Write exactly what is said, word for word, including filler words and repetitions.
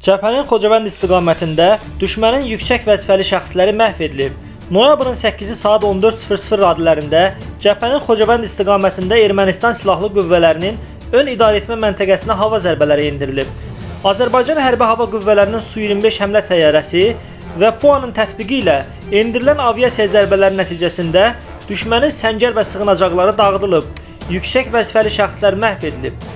Cəbhənin Xocavənd istiqamətində düşmənin yüksək vəzifəli şəxsləri məhv edilib. Noyabrın səkkizi saat on dörd sıfır sıfır radələrində Cəbhənin Xocavənd istiqamətində Ermənistan silahlı qüvvələrinin ön idarəetmə məntəqəsinə hava zərbələri endirilib. Azərbaycan Hərbi Hava Qüvvələrinin Su iyirmi beş həmlə təyyarəsi və P U A-nın tətbiqi ilə endirilən aviasiya zərbələri nəticəsində düşmənin səngər və sığınacaqları dağıdılıb, yüksək vəzifəli şəxslər məhv edilib.